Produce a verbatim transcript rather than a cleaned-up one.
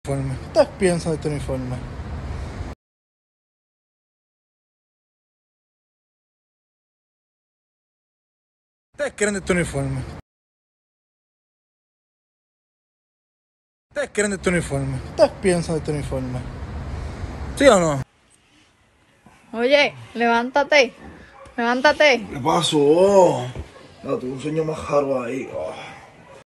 uniforme. ¿Qué ustedes piensan de este uniforme? ¿Ustedes creen de este uniforme? ¿Ustedes creen de este uniforme? ¿Qué ustedes piensan de este uniforme? ¿Sí o no? Oye, levántate, levántate. ¿Qué pasó? No, tuve un sueño más raro ahí. Oh.